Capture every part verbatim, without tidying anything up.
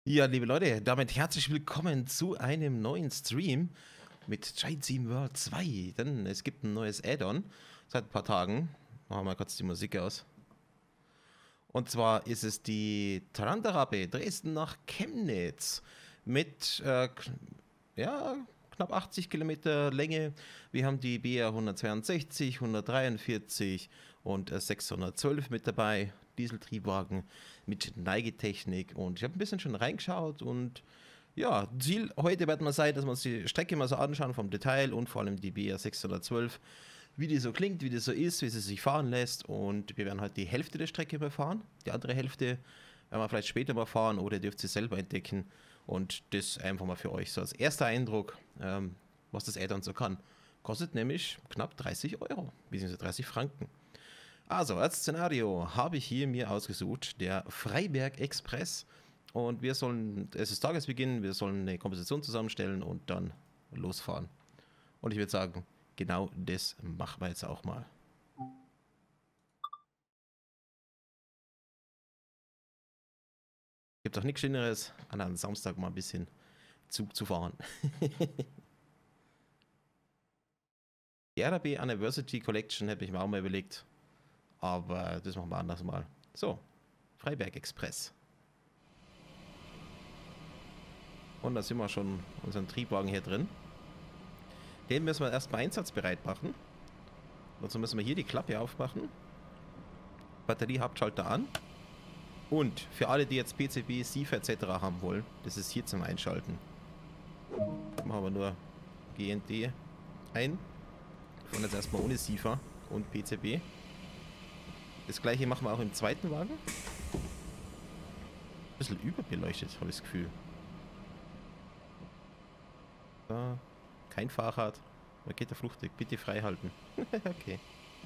Ja, liebe Leute, damit herzlich willkommen zu einem neuen Stream mit Giant Steam World zwei. Denn es gibt ein neues Add-on seit ein paar Tagen. Machen wir mal kurz die Musik aus. Und zwar ist es die Tarantarabbe Dresden nach Chemnitz mit äh, ja, knapp achtzig Kilometer Länge. Wir haben die B R hundertzweiundsechzig, hundertdreiundvierzig und äh, sechshundertzwölf mit dabei. Dieseltriebwagen mit Neigetechnik, und ich habe ein bisschen schon reingeschaut, und ja, Ziel heute wird mal sein, dass wir uns die Strecke mal so anschauen vom Detail und vor allem die B R sechshundertzwölf, wie die so klingt, wie die so ist, wie sie sich fahren lässt, und wir werden halt die Hälfte der Strecke mal fahren, die andere Hälfte werden wir vielleicht später mal fahren oder dürft ihr selber entdecken, und das einfach mal für euch so als erster Eindruck, ähm, was das Add-on so kann. Kostet nämlich knapp dreißig Euro, bzw. dreißig Franken. Also, als Szenario habe ich hier mir ausgesucht, der Freiberg Express. Und wir sollen, es ist Tagesbeginn, wir sollen eine Komposition zusammenstellen und dann losfahren. Und ich würde sagen, genau das machen wir jetzt auch mal. Gibt doch nichts Schöneres, an einem Samstag mal ein bisschen Zug zu fahren. Die R A B Anniversary Collection hätte ich mir auch mal überlegt. Aber das machen wir anders mal. So, Freiberg Express. Und da sind wir schon unseren Triebwagen hier drin. Den müssen wir erstmal einsatzbereit machen. Dazu müssen wir hier die Klappe aufmachen. Batterie Hauptschalter an. Und für alle, die jetzt P C B, S I F et cetera haben wollen, das ist hier zum Einschalten. Machen wir nur G N D ein. Und jetzt erstmal ohne S I F A und P C B. Das gleiche machen wir auch im zweiten Wagen. Ein bisschen überbeleuchtet, habe ich das Gefühl. So, kein Fahrrad. Da geht der Fluchtweg. Bitte frei halten. Okay.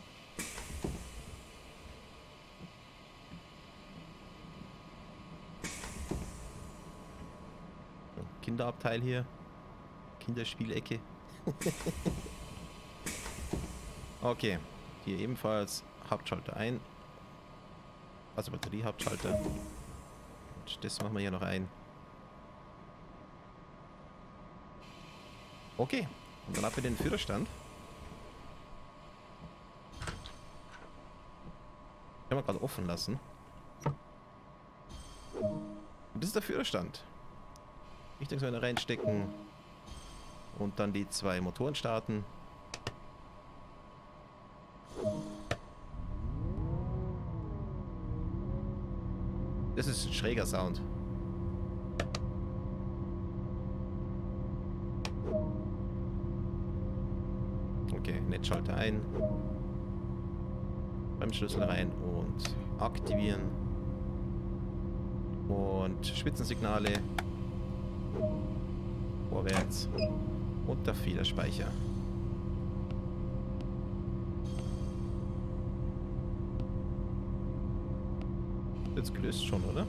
So, Kinderabteil hier. Kinderspielecke. Okay. Hier ebenfalls Hauptschalter ein. Also Batterie-Hauptschalter. Und das machen wir hier noch ein. Okay. Und dann ab in den Führerstand. Den haben wir gerade offen lassen. Und das ist der Führerstand. Richtungswender reinstecken. Und dann die zwei Motoren starten. Das ist ein schräger Sound. Okay, Netzschalter ein. Bremsschlüssel rein und aktivieren. Und Spitzensignale. Vorwärts. Und der Federspeicher. Jetzt gelöst schon, oder?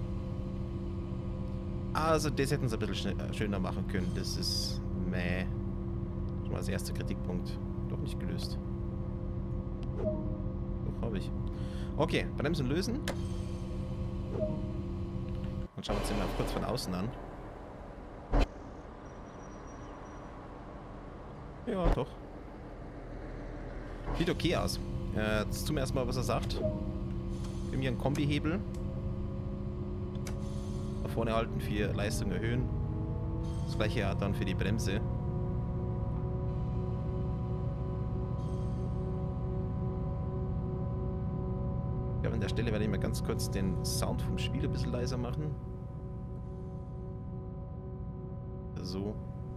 Also das hätten sie ein bisschen schöner machen können. Das ist meh. Schon mal das erste Kritikpunkt. Doch nicht gelöst. Doch, habe ich. Okay, Bremsen lösen. Und schauen wir uns den mal kurz von außen an. Ja, doch. Sieht okay aus. Äh, jetzt tun wir erstmal, was er sagt. Wir haben hier einen Kombihebel. Da vorne halten für Leistung erhöhen. Das gleiche hat dann für die Bremse. Ja, an der Stelle werde ich mal ganz kurz den Sound vom Spiel ein bisschen leiser machen. So.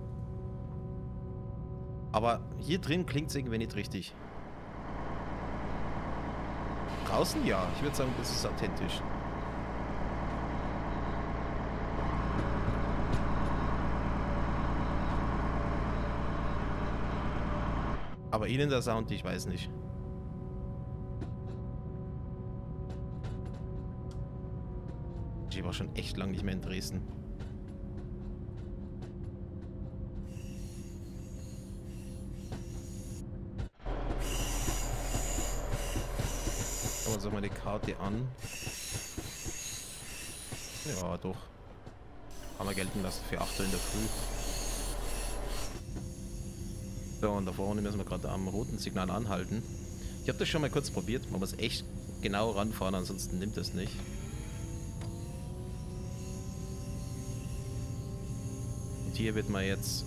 Aber hier drin klingt es irgendwie nicht richtig. Draußen ja, ich würde sagen, das ist authentisch. Aber innen der Sound, ich weiß nicht. Ich war schon echt lang nicht mehr in Dresden. Schauen wir uns mal die Karte an. Ja, doch. Haben wir gelten lassen für acht Uhr in der Früh. So, und da vorne müssen wir gerade am roten Signal anhalten. Ich habe das schon mal kurz probiert. Man muss echt genau ranfahren, ansonsten nimmt es nicht. Und hier wird man jetzt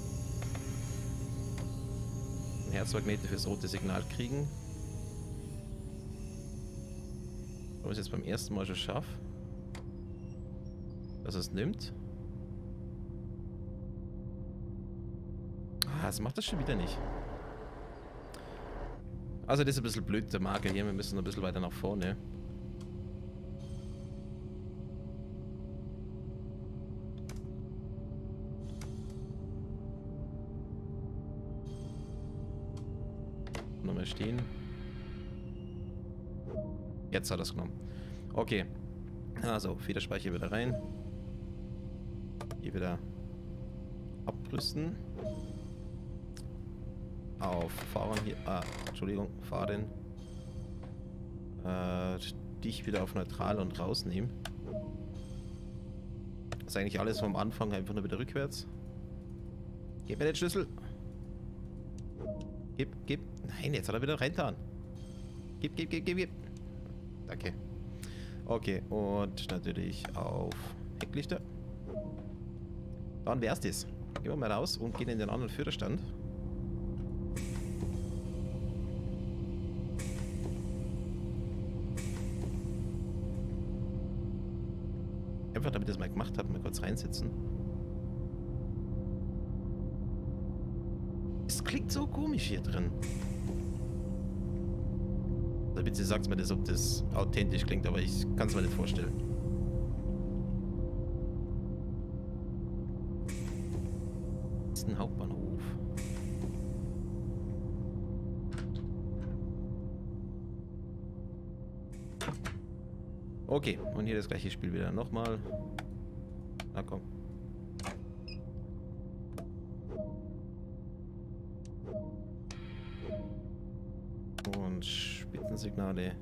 einen Herzmagneten fürs rote Signal kriegen. Ob ich es jetzt beim ersten Mal schon schaffe, dass es nimmt. Ah, es macht das schon wieder nicht. Also das ist ein bisschen blöd, der Marker hier. Wir müssen ein bisschen weiter nach vorne. Nochmal stehen. Jetzt hat er es genommen. Okay. Also, Federspeicher wieder rein. Hier wieder abrüsten. Auf Fahren hier. Ah, Entschuldigung, fahren. Äh, dich wieder auf neutral und rausnehmen. Das ist eigentlich alles vom Anfang einfach nur wieder rückwärts. Gib mir den Schlüssel. Gib, gib. Nein, jetzt hat er wieder reingetan. Gib, gib, gib, gib, gib. Danke. Okay, und natürlich auf Hecklichter. Dann wär's das. Gehen wir mal raus und gehen in den anderen Führerstand. Einfach damit ich das mal gemacht habe, mal kurz reinsetzen. Es klingt so komisch hier drin. Also bitte sagt mir das, ob das authentisch klingt, aber ich kann es mir nicht vorstellen. Das ist ein Hauptbahnhof. Okay, und hier das gleiche Spiel wieder. Nochmal. Na komm. Und Spitzensignale.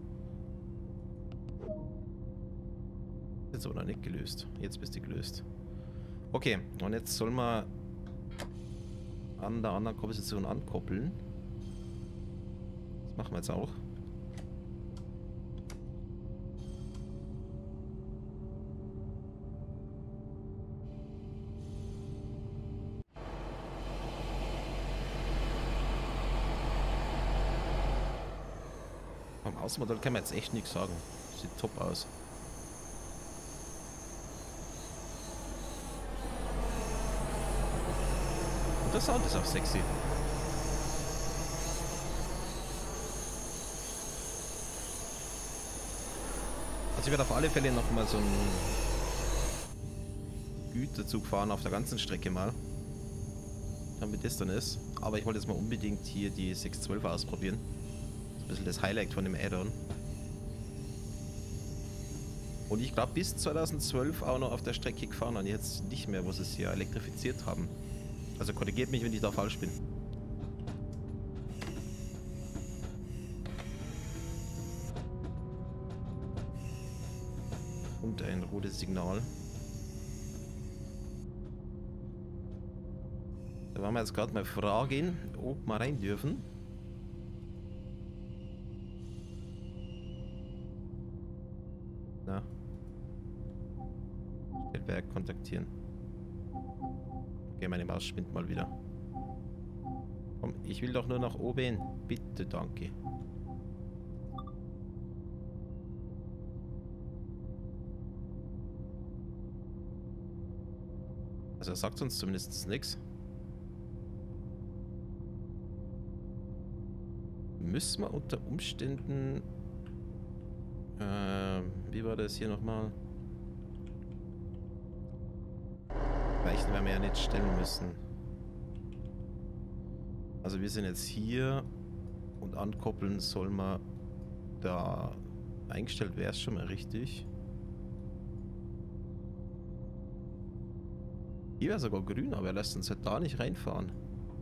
Jetzt aber noch nicht gelöst. Jetzt bist du gelöst. Okay, und jetzt soll man an der anderen Position ankoppeln. Das machen wir jetzt auch. Vom Außenmodell kann man jetzt echt nichts sagen. Sieht top aus. Und der Sound ist auch sexy. Also ich werde auf alle Fälle noch mal so einen Güterzug fahren auf der ganzen Strecke mal. Damit das dann ist. Aber ich wollte jetzt mal unbedingt hier die sechs zwölf ausprobieren. Ein bisschen das Highlight von dem Add-on. Und ich glaube bis zweitausendzwölf auch noch auf der Strecke gefahren und jetzt nicht mehr, wo sie es hier elektrifiziert haben. Also korrigiert mich, wenn ich da falsch bin. Und ein rotes Signal. Da wollen wir jetzt gerade mal fragen, ob wir rein dürfen. Na. Stellwerk kontaktieren. Okay, meine Maus spinnt mal wieder. Komm, ich will doch nur nach oben. Bitte, danke. Also er sagt uns zumindest nichts. Müssen wir unter Umständen... Äh, wie war das hier nochmal? Weichen werden wir ja nicht stellen müssen. Also wir sind jetzt hier und ankoppeln soll man da eingestellt, wäre es schon mal richtig. Hier wäre sogar grün, aber er lässt uns halt da nicht reinfahren.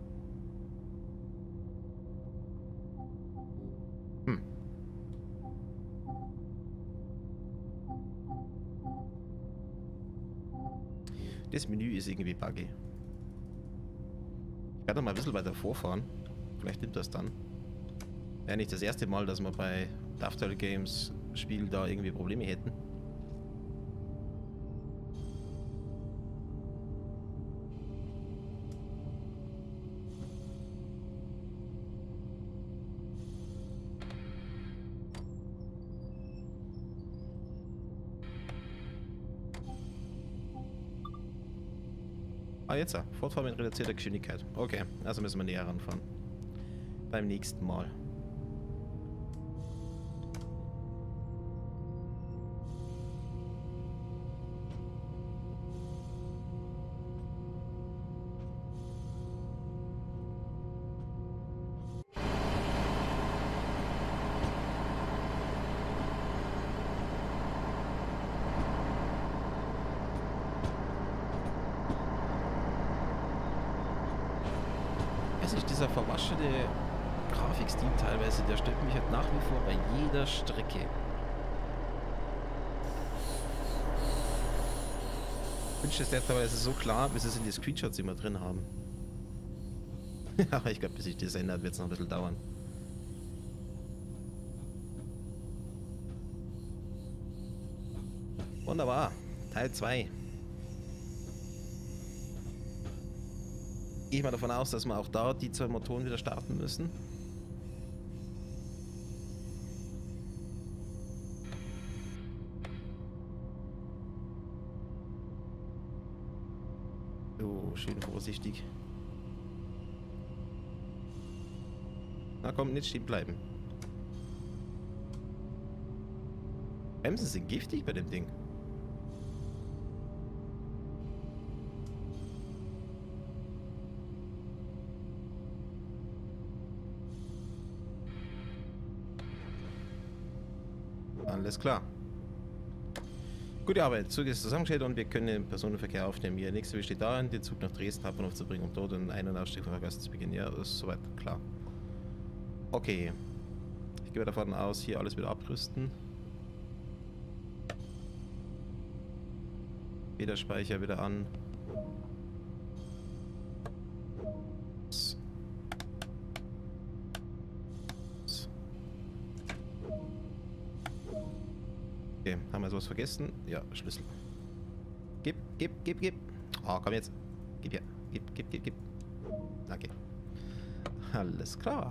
Hm. Das Menü ist irgendwie buggy. Ich werde noch mal ein bisschen weiter vorfahren. Vielleicht nimmt das dann. Wäre nicht das erste Mal, dass wir bei Dovetail Games Spiel da irgendwie Probleme hätten. Ah, jetzt. Fortfahren mit reduzierter Geschwindigkeit. Okay, also müssen wir näher ranfahren. Beim nächsten Mal. Dieser verwaschene Grafikstil teilweise, der stört mich halt nach wie vor bei jeder Strecke. Ich wünsche es der teilweise so klar, bis es in die Screenshots immer drin haben. Aber ich glaube, bis sich das ändert, wird es noch ein bisschen dauern. Wunderbar. Teil zwei. Gehe ich mal davon aus, dass wir auch da die zwei Motoren wieder starten müssen. So, schön vorsichtig. Na komm, nicht stehen bleiben. Bremsen sind giftig bei dem Ding. Alles klar. Gute Arbeit. Zug ist zusammengestellt und wir können den Personenverkehr aufnehmen. Hier nächste besteht darin, den Zug nach Dresden Hauptbahnhof zu bringen, um dort einen Ein- und Ausstieg von Verkehr zu beginnen. Ja, das ist soweit klar. Okay. Ich gehe davon aus, hier alles wieder abrüsten. Federspeicher wieder an. Okay, haben wir sowas vergessen? Ja, Schlüssel. Gib, gib, gib, gib. Oh, komm jetzt. Gib her. Gib, gib, gib, gib. Danke. Alles klar.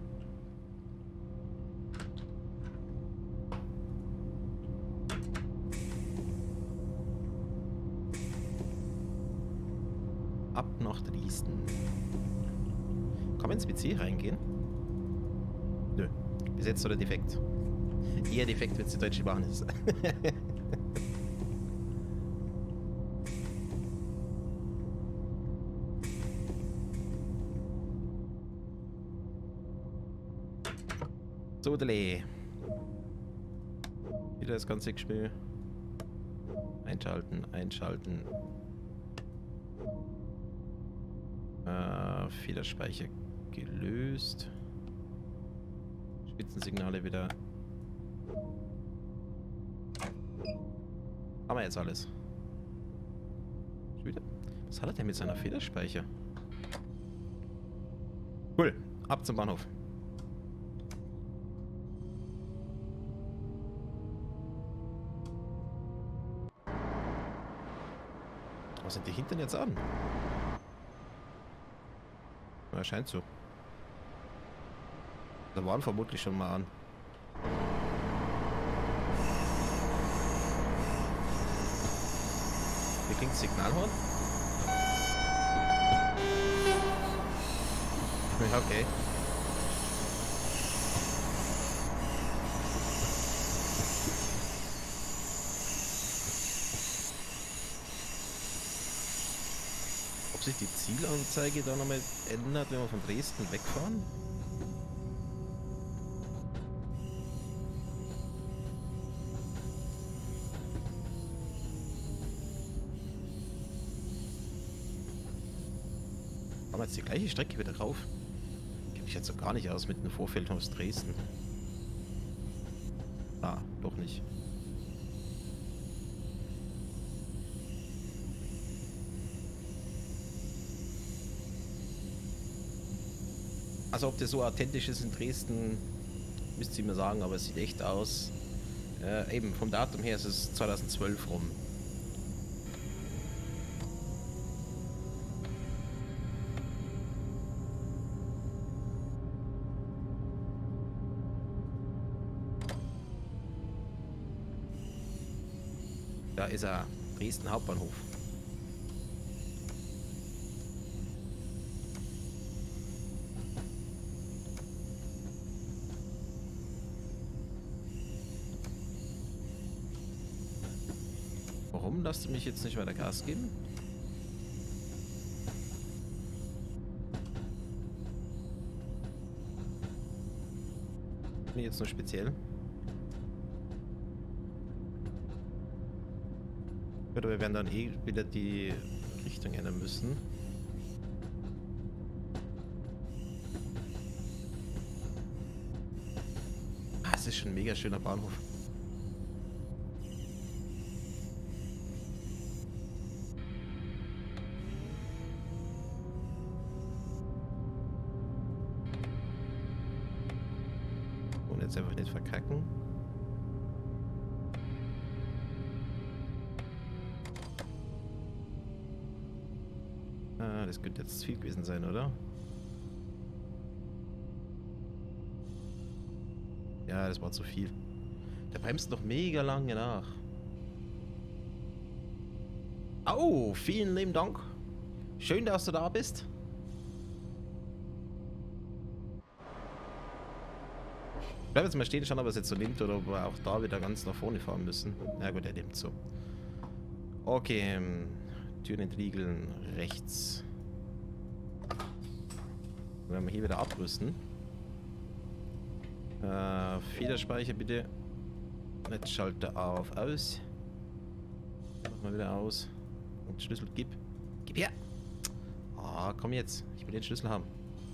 Ab nach Dresden. Kann man ins P C reingehen? Nö. Besetzt oder defekt? Eher defekt, wenn es die Deutsche Bahn ist. So, Delay. Wieder das ganze Spiel. Einschalten, einschalten. Äh, Federspeicher gelöst. Spitzensignale wieder. Haben wir jetzt alles. Was hat er denn mit seiner Federspeicher? Cool. Ab zum Bahnhof. Was sind die hinten jetzt an? Na, scheint so. Da waren vermutlich schon mal an. Wie klingt das Signalhorn? Ja, okay. Ob sich die Zielanzeige da nochmal ändert, wenn wir von Dresden wegfahren? Haben wir jetzt die gleiche Strecke wieder rauf? Kenne ich jetzt so gar nicht aus mit dem Vorfeld aus Dresden. Ah, doch nicht. Also ob das so authentisch ist in Dresden, müsst ihr mir sagen, aber es sieht echt aus. Äh, eben, vom Datum her ist es zweitausendzwölf rum. Da ist er, Dresden Hauptbahnhof. Warum lasst du mich jetzt nicht weiter Gas geben? Bin ich jetzt nur speziell? Oder wir werden dann eh wieder die Richtung ändern müssen. Ah, es ist schon ein mega schöner Bahnhof. Und jetzt einfach nicht verkacken. Ah, das könnte jetzt zu viel gewesen sein, oder? Ja, das war zu viel. Der bremst noch mega lange nach. Oh, vielen lieben Dank. Schön, dass du da bist. Ich bleibe jetzt mal stehen, schauen, ob er es jetzt so nimmt oder ob wir auch da wieder ganz nach vorne fahren müssen. Na gut, er nimmt so. Okay, ähm, Türen entriegeln, rechts. Dann werden wir hier wieder abrüsten. Äh, Federspeicher bitte. Netzschalter auf, aus. Machen wir wieder aus. Und Schlüssel gib. Gib her! Ah, komm jetzt. Ich will den Schlüssel haben.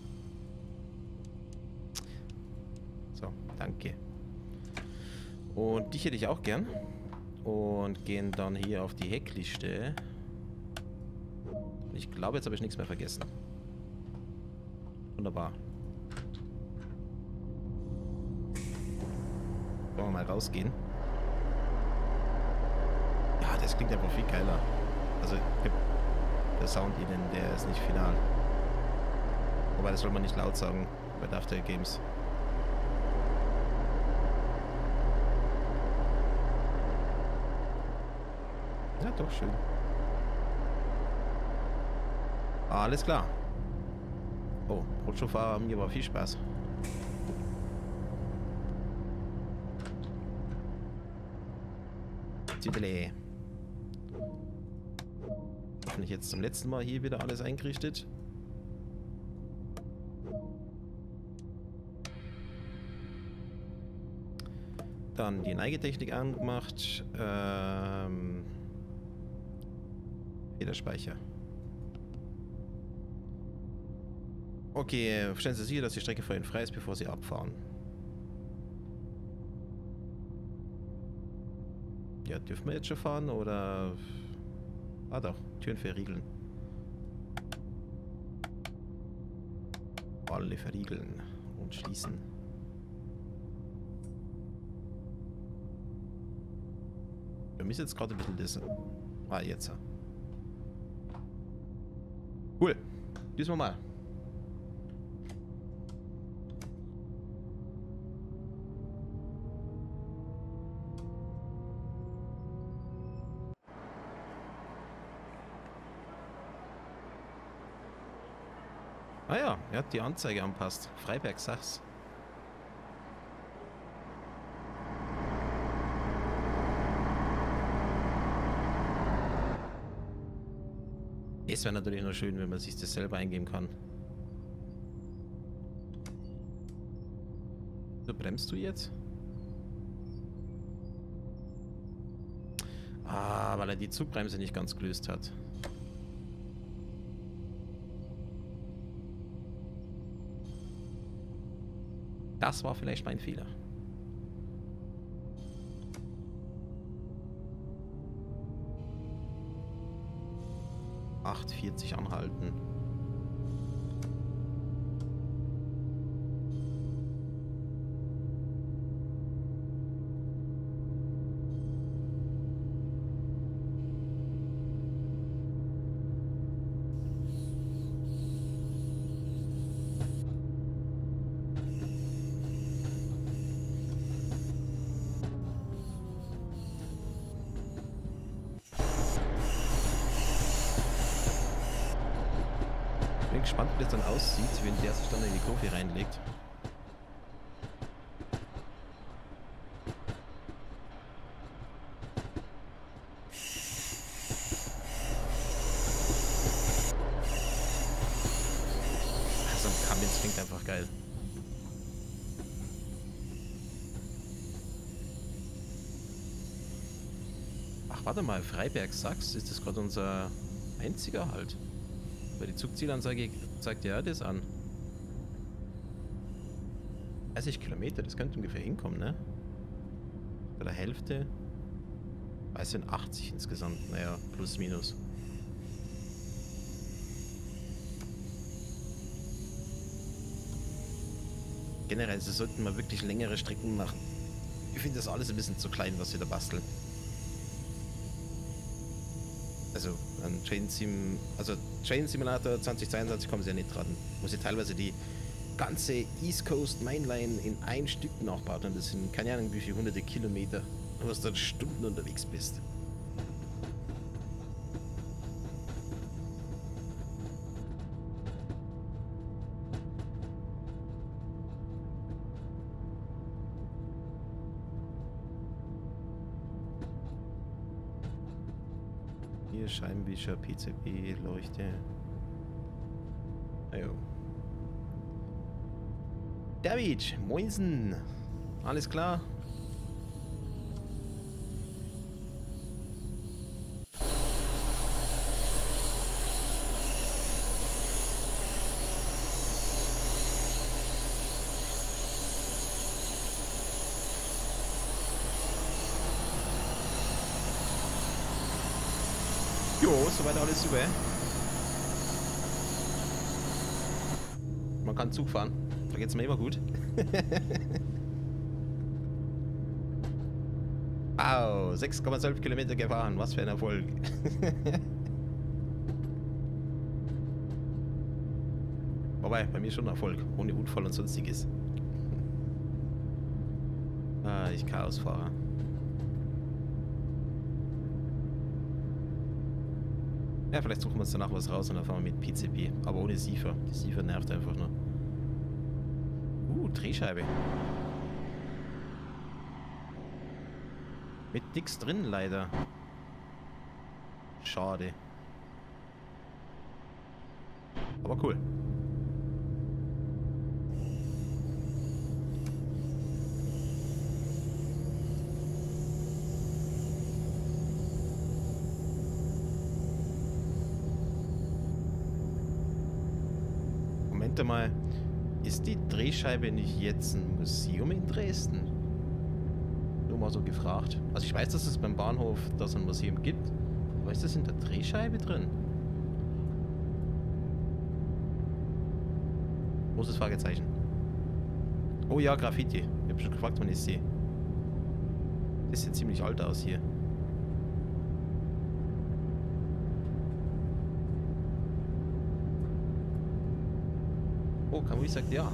So, danke. Und dich hätte ich auch gern. Und gehen dann hier auf die Heckliste. Ich glaube, jetzt habe ich nichts mehr vergessen. Wunderbar. Wollen wir mal rausgehen? Ja, das klingt einfach viel geiler. Also, der Sound innen, der ist nicht final. Wobei, das soll man nicht laut sagen bei der After Games. Ja, doch, schön. Alles klar. Oh, Rollstuhlfahrer haben hier aber viel Spaß. Zitterle. Hoffentlich jetzt zum letzten Mal hier wieder alles eingerichtet. Dann die Neigetechnik angemacht. Ähm, Federspeicher. Okay, stellen Sie sicher, dass die Strecke für Ihnen frei ist, bevor Sie abfahren. Ja, dürfen wir jetzt schon fahren oder... Ah doch, Türen verriegeln. Alle verriegeln und schließen. Für mich ist jetzt gerade ein bisschen das... Ah, jetzt. Cool. Düsen wir mal. Ah ja, er hat die Anzeige anpasst. Freiberg, sag's. Es wäre natürlich nur schön, wenn man sich das selber eingeben kann. So, bremst du jetzt? Ah, weil er die Zugbremse nicht ganz gelöst hat. Das war vielleicht mein Fehler. acht vierzig anhalten. Bin gespannt, wie das dann aussieht, wenn der sich dann in die Kurve reinlegt. Also ein Cummins klingt einfach geil. Ach, warte mal, Freiberg-Sachs, ist das gerade unser einziger Halt? Weil die Zugzielansage zeigt ja das an. dreißig Kilometer, das könnte ungefähr hinkommen, ne? Bei der Hälfte. Es sind achtzig insgesamt, naja, plus minus. Generell, sie sollten mal wirklich längere Strecken machen. Ich finde das alles ein bisschen zu klein, was sie da basteln. Also an Train Sim, also Train Simulator zweitausendzweiundzwanzig kommen sie ja nicht dran. Wo sie teilweise die ganze East Coast Mainline in ein Stück nachbaut und das sind keine Ahnung wie viele hunderte Kilometer, wo du dann Stunden unterwegs bist. Hier Scheibenwischer, P C B, Leuchte. Ajo. David, moinsen. Alles klar? Jo, soweit alles super. Man kann Zug fahren. Da geht's mir immer gut. Wow, sechs Komma zwölf Kilometer gefahren. Was für ein Erfolg. Wobei, bei mir schon Erfolg. Ohne Unfall und sonstiges. Ah, ich Chaosfahrer. Ja, vielleicht suchen wir uns danach was raus und dann fahren wir mit P C B. Aber ohne Siefer. Die Siefer nervt einfach nur. Uh, Drehscheibe. Mit nix drin leider. Schade. Aber cool. Moment mal, ist die Drehscheibe nicht jetzt ein Museum in Dresden? Nur mal so gefragt. Also ich weiß, dass es beim Bahnhof da so ein Museum gibt, aber ist das in der Drehscheibe drin? Großes Fragezeichen. Oh ja, Graffiti. Ich habe schon gefragt, wann ich sehe. Das sieht ziemlich alt aus hier. Oh, Kamui sagt ja.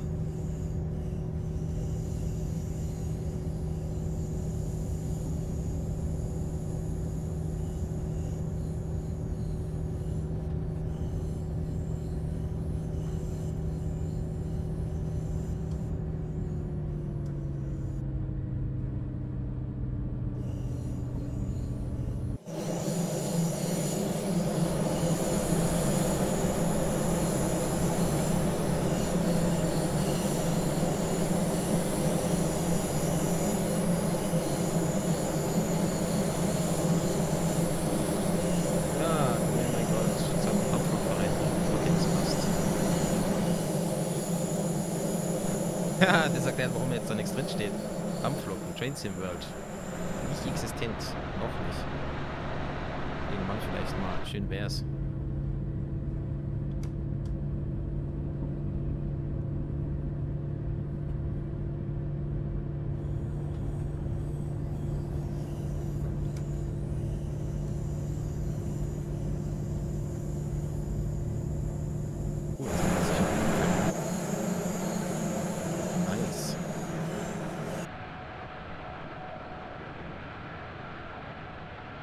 Ja, das erklärt, warum jetzt da nichts drin steht. Dampfloken, Train Sim World. Nicht existent. Noch nicht. Irgendwann vielleicht mal. Schön wär's.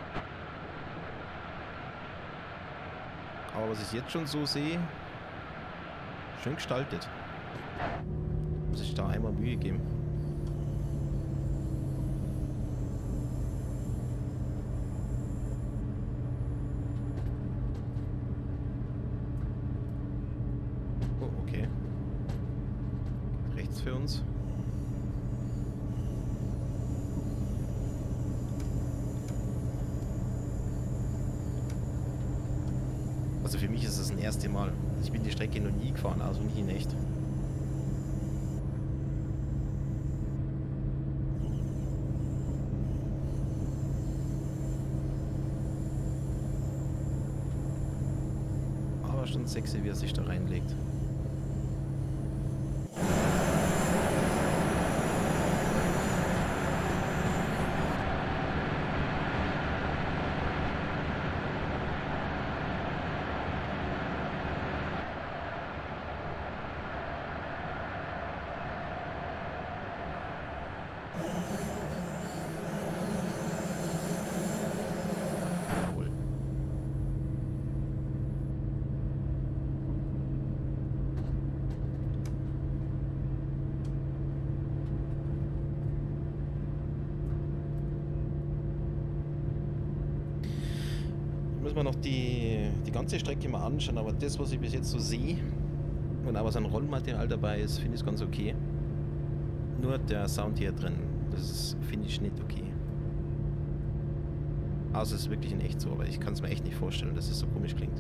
Aber was ich jetzt schon so sehe, Schön gestaltet. Muss ich da einmal Mühe geben. Oh, okay. Rechts für uns. Also für mich ist es das erste Mal. Ich bin die Strecke noch nie gefahren, also nie in echt. Aber schon sexy, wie er sich da reinlegt. Muss man noch die, die ganze Strecke mal anschauen, aber das, was ich bis jetzt so sehe und auch was an Rollmaterial dabei ist, finde ich ganz okay. Nur der Sound hier drin, das finde ich nicht okay. Also es ist wirklich in echt so, aber ich kann es mir echt nicht vorstellen, dass es so komisch klingt.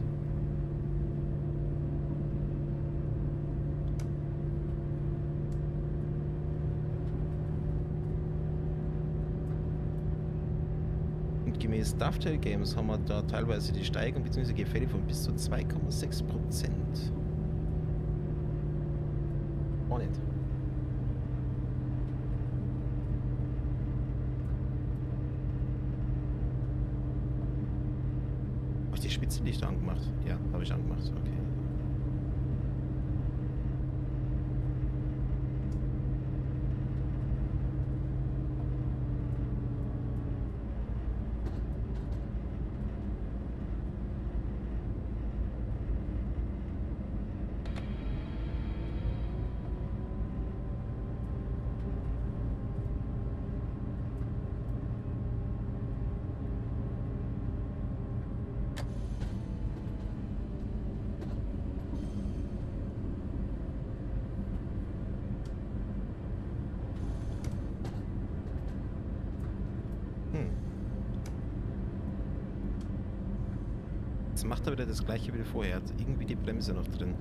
Gemäß Dovetail Games haben wir da teilweise die Steigung bzw. Gefälle von bis zu zwei Komma sechs Prozent. Auch nicht. Habe ich die Spitzenlichter angemacht? Ja, habe ich angemacht. Okay. Jetzt macht er wieder das gleiche wie vorher. Er hat irgendwie die Bremse noch drin.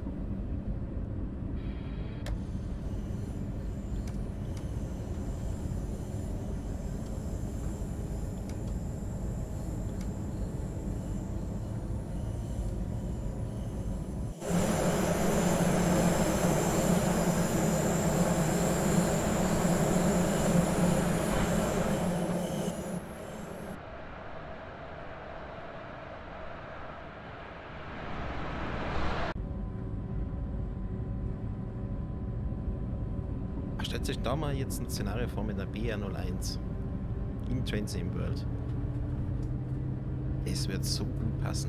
Stellt sich da mal jetzt ein Szenario vor mit einer B R null eins im Train Sim World. Es wird so gut passen.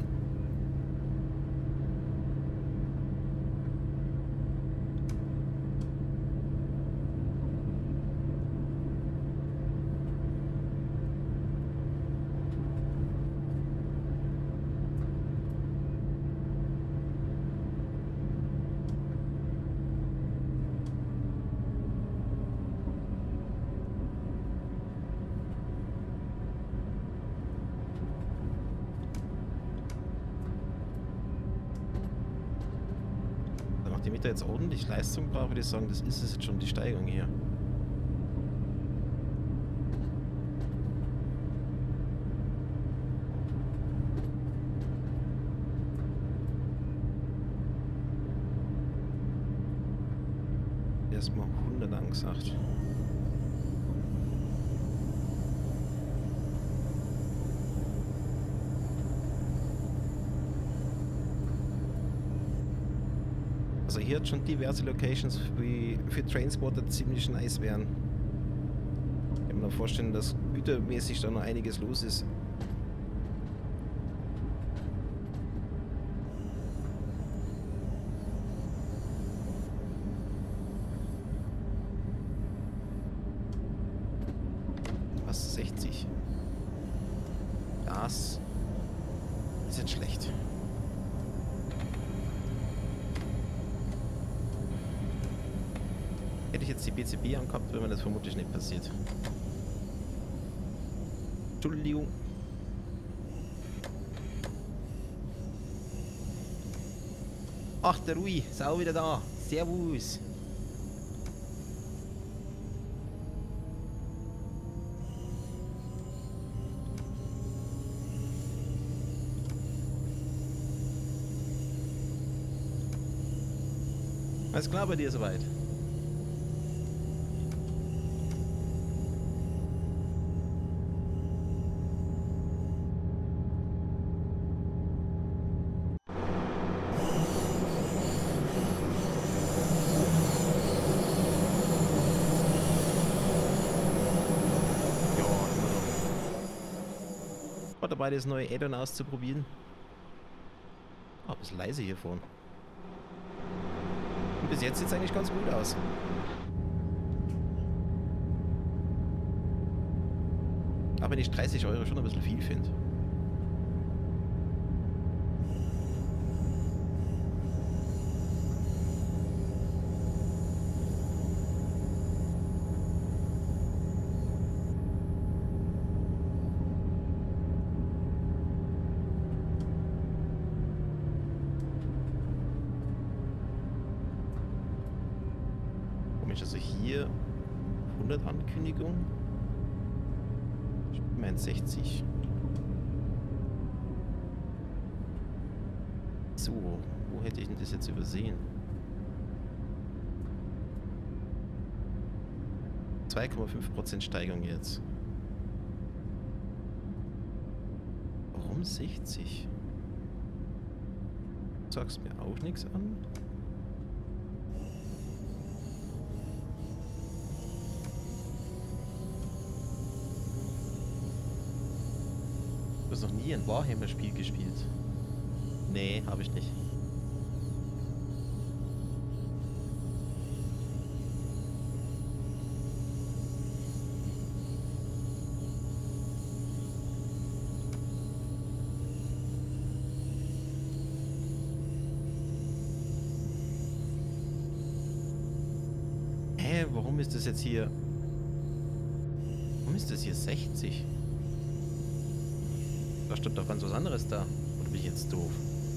Nachdem ich da jetzt ordentlich Leistung brauche, würde ich sagen, das ist es jetzt schon, die Steigung hier. Erstmal hundert angesagt. Also hier hat schon diverse Locations wie für Trainspotter ziemlich nice wären. Ich kann mir vorstellen, dass gütermäßig da noch einiges los ist. Hätte ich jetzt die B C B angehabt, wäre mir das vermutlich nicht passiert. Entschuldigung. Ach, der Rui ist auch wieder da. Servus. Alles klar bei dir soweit? War dabei, das neue Add-on auszuprobieren. Ah, ein bisschen leise hier vorne. Und bis jetzt sieht es eigentlich ganz gut aus. Aber wenn ich dreißig Euro schon ein bisschen viel finde. Also hier hundert Ankündigung. Ich meine sechzig. So, wo hätte ich denn das jetzt übersehen? zwei Komma fünf Prozent Steigerung jetzt. Warum sechzig? Du sagst mir auch nichts an? Du hast noch nie ein Warhammer-Spiel gespielt? Nee, habe ich nicht. Hä, warum ist das jetzt hier... Warum ist das hier sechzig? Da stimmt doch ganz was anderes da. Oder bin ich jetzt doof?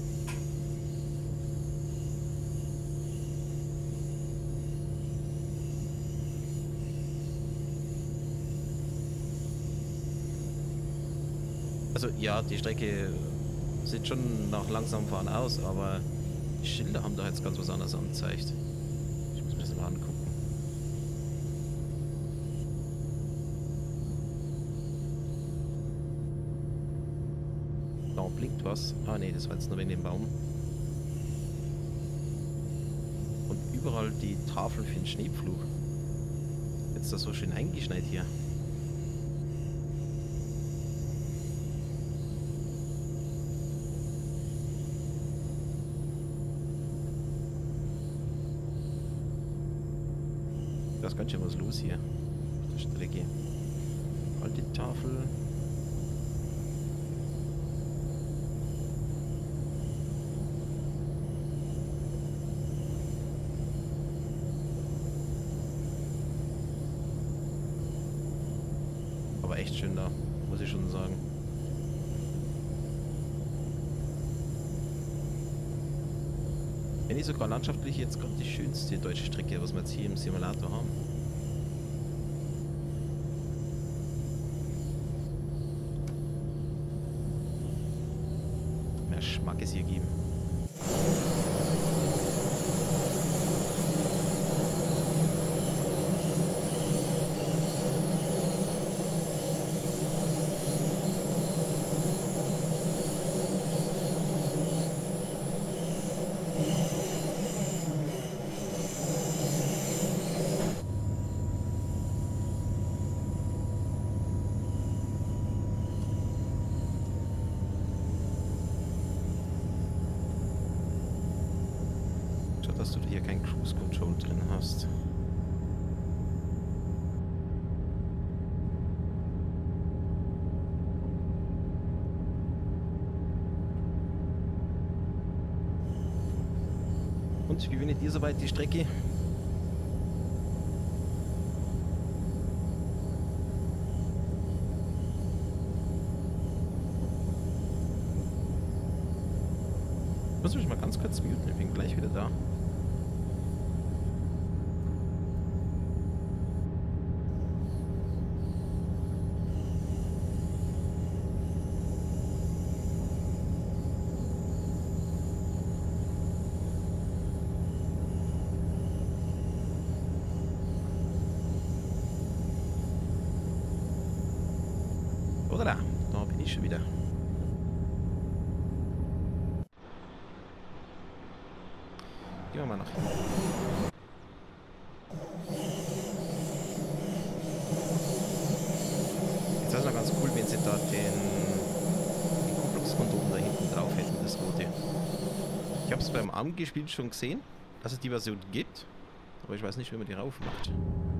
Also ja, die Strecke sieht schon nach langsam fahren aus, aber die Schilder haben da jetzt ganz was anderes angezeigt. Ich muss mir das mal angucken. Da blinkt was. Ah ne, das war jetzt nur wegen dem Baum. Und überall die Tafeln für den Schneepflug. Jetzt da so schön eingeschneit hier. Da ist ganz schön was los hier. Auf der Strecke. Alte Tafel. Aber echt schön da, muss ich schon sagen. Wenn nicht sogar landschaftlich jetzt gerade die schönste deutsche Strecke, was wir jetzt hier im Simulator haben. Mehr Schmack es hier geben. Dass du hier kein Cruise Control drin hast. Und wie findet ihr soweit die Strecke? Ich muss mich mal ganz kurz muten, ich bin gleich wieder da. Oder da, da bin ich schon wieder. Gehen wir mal nach hinten. Jetzt wäre es noch ganz cool, wenn sie da den, den Kupplungskondom da hinten drauf hätten, das rote. Ich habe es beim Armgespiel schon gesehen, dass es die Version gibt, aber ich weiß nicht, wie man die rauf macht.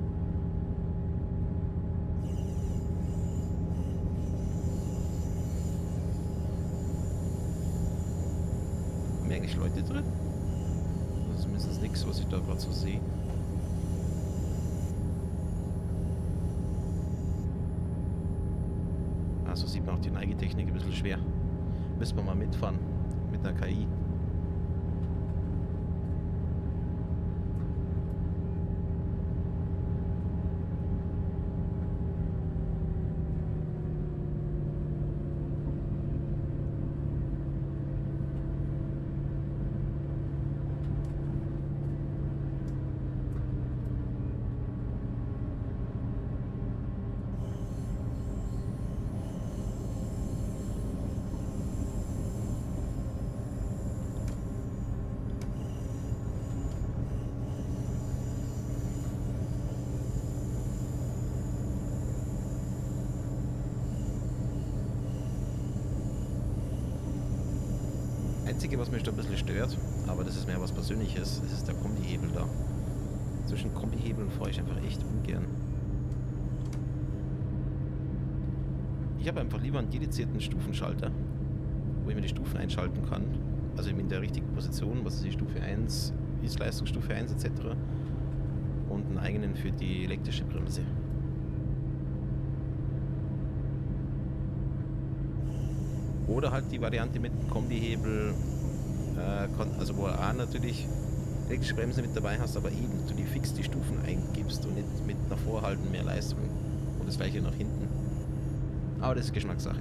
Haben hier eigentlich Leute drin? Das ist zumindest nichts, was ich da gerade so sehe. Also sieht man auch die Neigetechnik ein bisschen schwer. Müssen wir mal mitfahren mit einer K I. Das Einzige, was mich da ein bisschen stört, aber das ist mehr was Persönliches, das ist der Kombihebel da. Zwischen Kombihebeln fahre ich einfach echt ungern. Ich habe einfach lieber einen dedizierten Stufenschalter, wo ich mir die Stufen einschalten kann. Also in der richtigen Position, was ist die Stufe eins, ist Leistungsstufe eins et cetera. Und einen eigenen für die elektrische Bremse. Oder halt die Variante mit Kombihebel, äh, also wo du auch natürlich elektrische Bremse mit dabei hast, aber eben du die fix die Stufen eingibst und nicht mit nach vorhalten mehr Leistung und das gleiche nach hinten. Aber das ist Geschmackssache.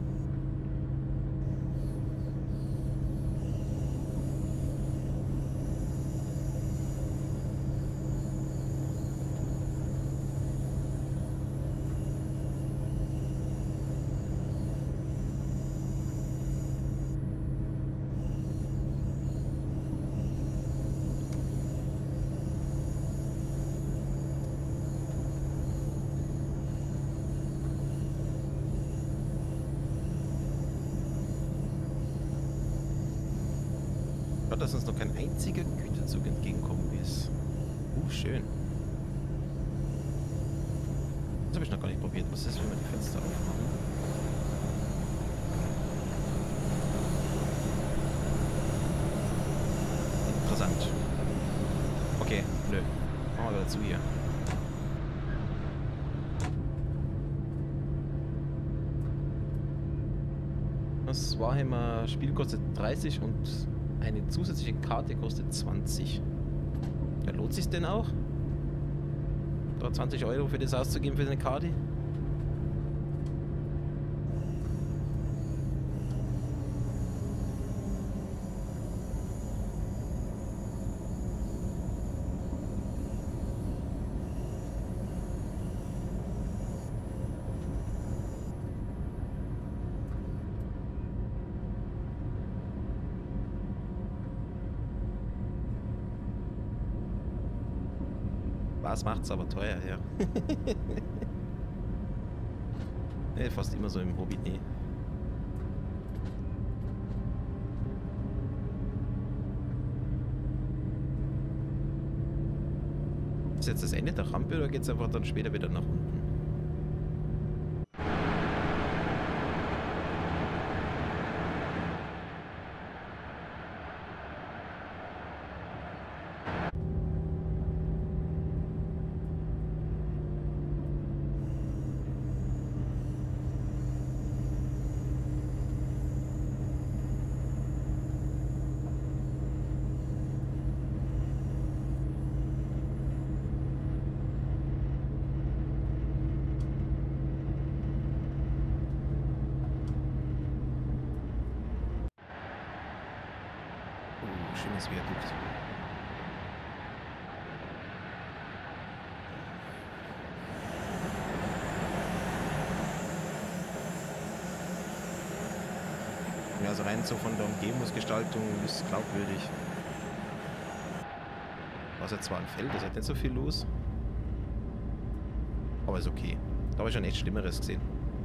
Dass uns noch kein einziger Güterzug entgegenkommen ist. Uh, schön. Das habe ich noch gar nicht probiert. Was ist, wenn wir die Fenster aufmachen? Interessant. Okay, nö. Machen wir wieder zu hier. Das Warhammer Spiel kostet dreißig und eine zusätzliche Karte kostet zwanzig. Ja, lohnt sich denn auch? Da zwanzig Euro für das auszugeben für eine Karte? Was macht's aber teuer, ja. Ne, fast immer so im Hobby, nee. Ist jetzt das Ende der Rampe oder geht's einfach dann später wieder nach unten? Oh, schönes Viadukt. Ja, also rein so von der Umgebungsgestaltung ist glaubwürdig. Was jetzt zwar ein Feld, ist halt nicht so viel los. Aber ist okay. Da habe ich schon echt Schlimmeres gesehen.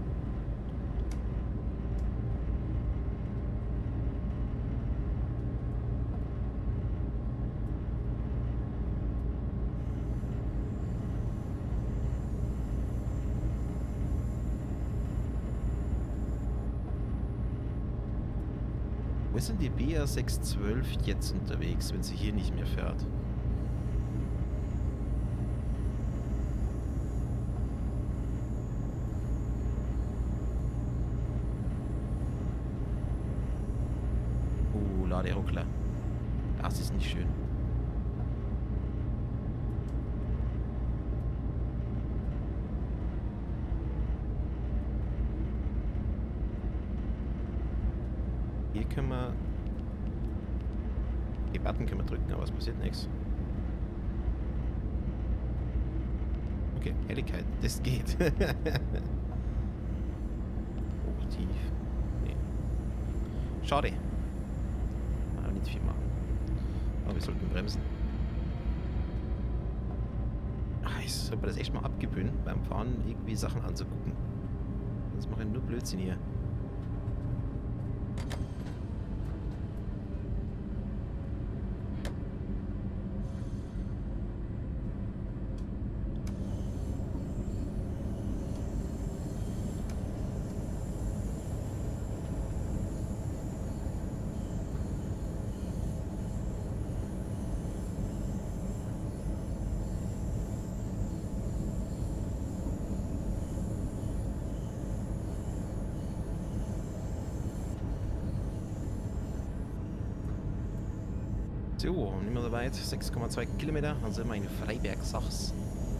Wo ist denn die B R sechs zwölf jetzt unterwegs, wenn sie hier nicht mehr fährt? Oh, Laderuckler. Das ist nicht schön. Hier können wir... Die Button können wir drücken, aber es passiert nichts. Okay, Helligkeit, das geht. Hoch, tief. Nee. Schade. Aber nicht viel machen. Aber wir sollten bremsen. Ach, ich sollte mir das echt mal abgewöhnen, beim Fahren irgendwie Sachen anzugucken. Sonst mache ich nur Blödsinn hier. So, nicht mehr so weit, sechs Komma zwei Kilometer, dann sind wir in Freiberg-Sachs.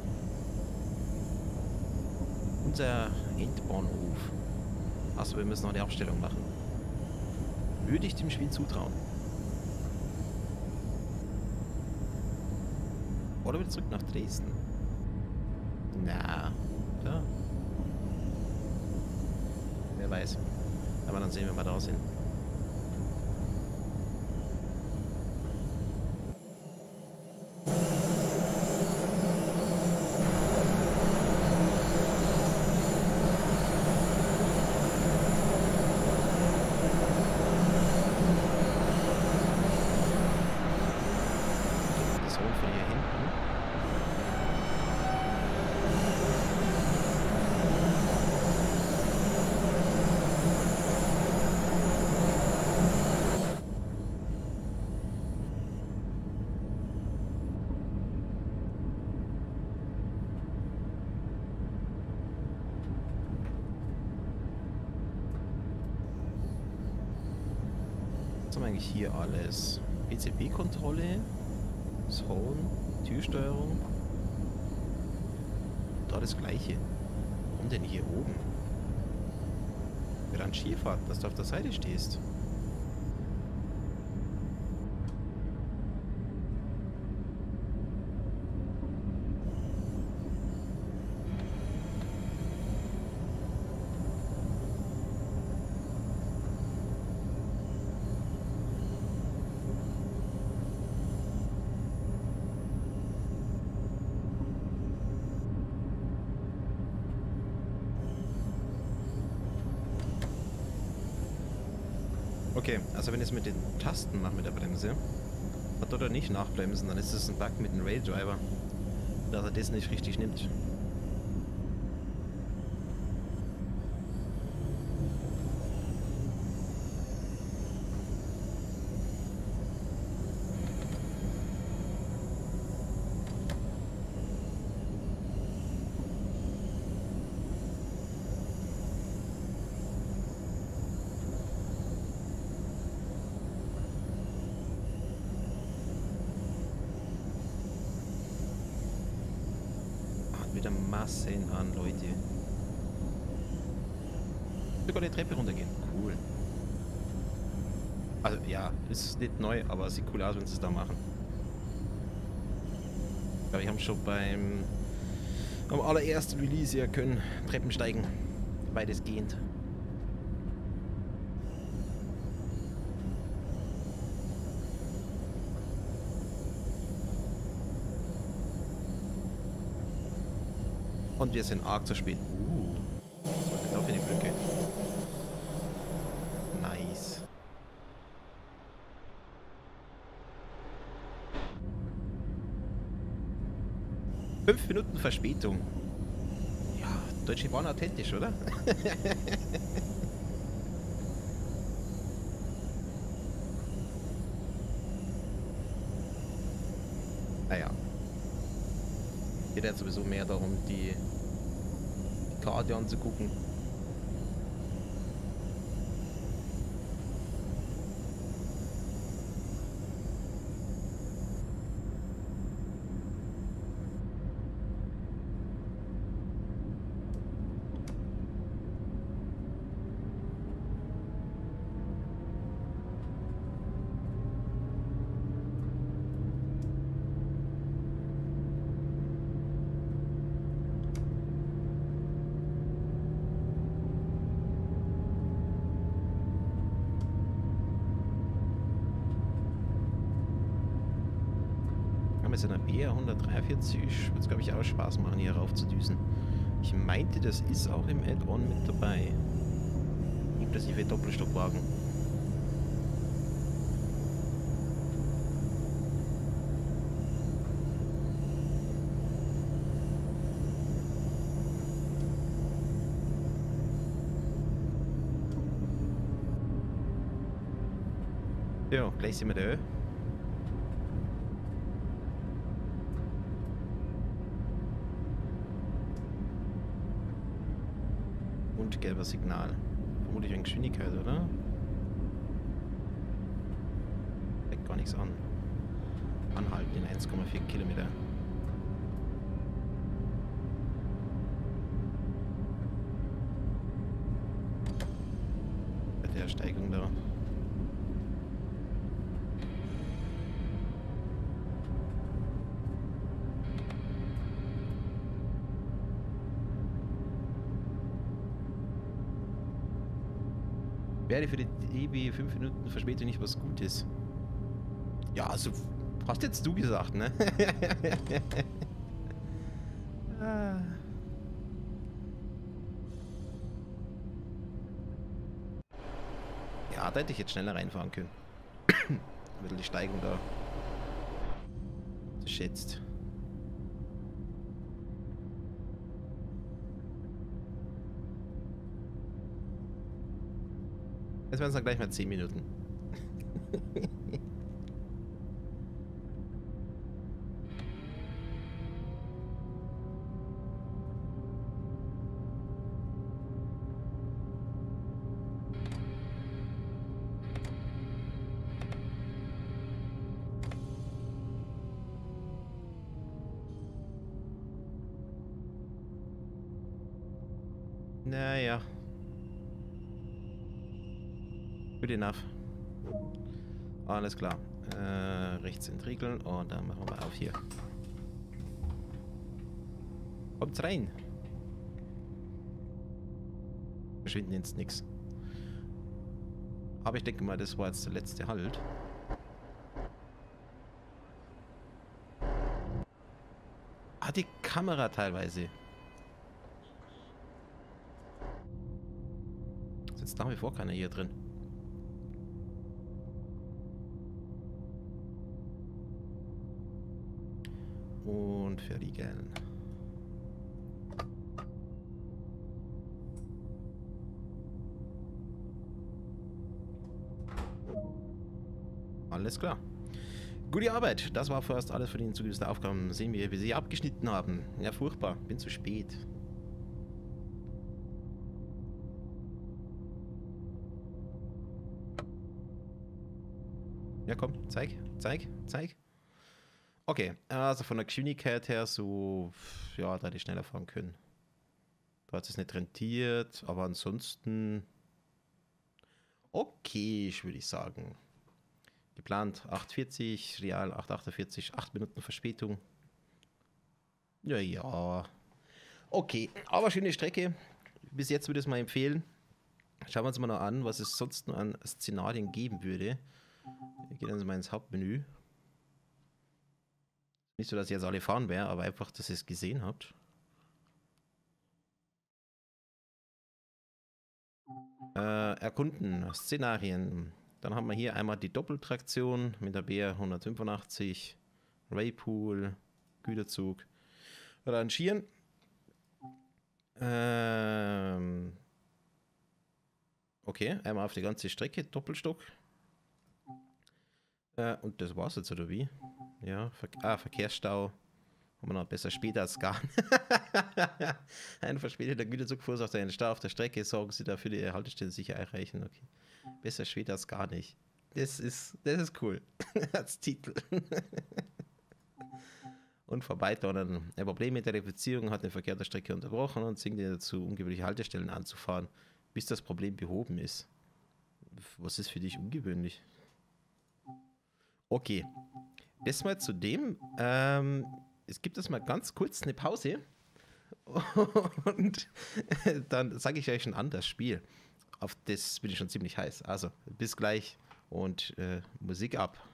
Unser Endbahnhof. Achso, wir müssen noch eine Abstellung machen. Würde ich dem Spiel zutrauen. Oder wieder zurück nach Dresden. Na, ja. Wer weiß. Aber dann sehen wir mal da sind. Was haben wir eigentlich hier alles? P C B-Kontrolle, Zone, Türsteuerung. Da das gleiche. Warum denn hier oben? Wir Rangierfahrt, dass du auf der Seite stehst. Okay, also wenn ich es mit den Tasten mache mit der Bremse, hat oder nicht nachbremsen, dann ist es ein Bug mit dem Rail-Driver, dass er das nicht richtig nimmt. Wieder Massen an Leute. Sogar die Treppe runtergehen. Cool. Also ja, ist nicht neu, aber es sieht cool aus, wenn sie es da machen. Ich glaube, ich habe schon beim am allerersten Release ja können Treppen steigen. Weitestgehend. Und wir sind arg zu spät. Uh, was war denn da für eine Brücke? Nice. Fünf Minuten Verspätung. Ja, Deutsche waren authentisch, oder? Naja. Geht jetzt sowieso mehr darum, die Karte anzugucken. Mit so einer B R hundertdreiundvierzig wird es, glaube ich, auch Spaß machen, hier rauf zu düsen. Ich meinte, das ist auch im Add-on mit dabei. Inklusive Doppelstockwagen. Ja, gleich sind wir da. Und gelber Signal. Vermutlich wegen Geschwindigkeit, oder? Zeigt gar nichts an. Anhalten in eins Komma vier Kilometer. Bei der Steigung da. Wäre für die E B fünf Minuten Verspätung nicht was Gutes. Ja, also hast jetzt du gesagt, ne? ah. Ja, da hätte ich jetzt schneller reinfahren können. Ein bisschen die Steigung da schätzt. Jetzt werden es dann gleich mal zehn Minuten. Naja. Good enough. Alles klar. Äh, rechts entriegeln und dann machen wir auf hier. Kommt rein. Verschwinden ins Nix. Aber ich denke mal, das war jetzt der letzte Halt. Ah, die Kamera teilweise. Sitzt nach wie vor keiner hier drin. Und verriegeln. Alles klar. Gute Arbeit. Das war vorerst alles für die hinzugefügten Aufgaben. Sehen wir, wie sie abgeschnitten haben. Ja, furchtbar. Bin zu spät. Ja, komm. Zeig. Zeig. Zeig. Okay. Also von der Geschwindigkeit her so... Ja, da hätte ich schneller fahren können. Da hat es nicht rentiert. Aber ansonsten... Okay, würde ich sagen. Geplant acht Uhr vierzig, real acht Uhr achtundvierzig, acht Minuten Verspätung. Ja, ja. Okay, aber schöne Strecke. Bis jetzt würde ich es mal empfehlen. Schauen wir uns mal noch an, was es sonst noch an Szenarien geben würde. Wir gehen also mal ins Hauptmenü. Nicht so, dass ich jetzt alle fahren wäre, aber einfach, dass ihr es gesehen habt. Äh, erkunden, Szenarien. Dann haben wir hier einmal die Doppeltraktion mit der B R hundertfünfundachtzig, Raypool, Güterzug, Rangieren. Ähm, okay, einmal auf die ganze Strecke, Doppelstock. Äh, und das war's jetzt, oder wie? Ja, Ver ah, Verkehrsstau. Haben wir noch besser später als gar nicht. Ein verspäteter Güterzug verursacht einen Stau auf der Strecke. Sorgen Sie dafür, die Haltestellen sicher erreichen. Okay. Besser später als gar nicht. Das ist, das ist cool. Als Titel. Und vorbeidonnern. Ein Problem mit der Reflexierung hat den Verkehr der Strecke unterbrochen und zwingt ihn dazu, ungewöhnliche Haltestellen anzufahren, bis das Problem behoben ist. Was ist für dich ungewöhnlich? Okay. Das mal zu dem. Ähm, es gibt jetzt mal ganz kurz eine Pause. Und dann sage ich euch schon an das Spiel. Auf das bin ich schon ziemlich heiß. Also, bis gleich und äh, Musik ab.